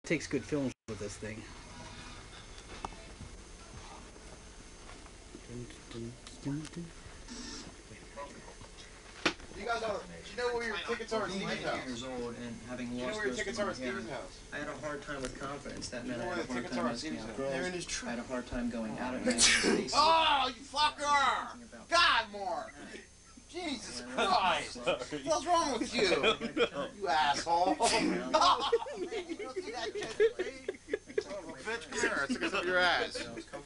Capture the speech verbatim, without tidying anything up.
takes good films with this thing. Dun, dun, dun, dun. You guys are, do you know where your tickets are at Steve's house? years old and having Do you know lost where your those tickets from are at my Steve's hair, house? I had a hard time with confidence. That Do you meant know I where had the a hard tickets time are at asking Steve's out house? girls. They're in his I trunk. had a hard time going out at night. Stacy, Oh, you fucker! about- God, Mark! Jesus Christ! What's wrong with you? You asshole! Oh, man, you don't see that shit, please? Bitch, come here. Let's look at some of your ass.